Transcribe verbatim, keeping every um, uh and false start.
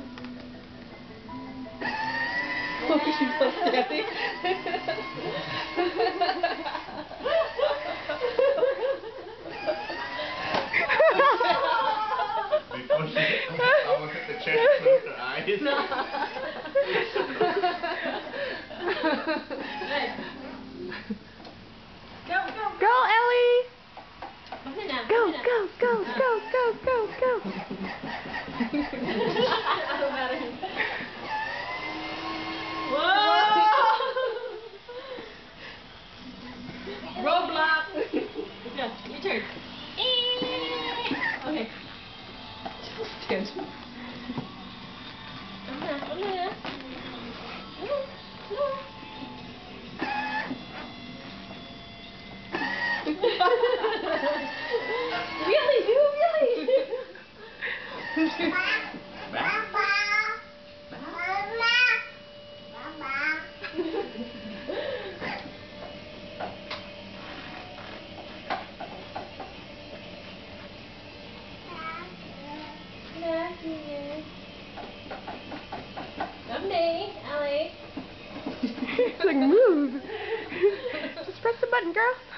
Look, she's still standing. Before she almost hit the chair, she closed her eyes. Go, go. Go, Ellie! Go, Go, go, go, go, go, go, go. Roblox. Yeah, your turn. Okay. Stand. Really, do really. Someday, Ellie. It's like, move. Just press the button, girl.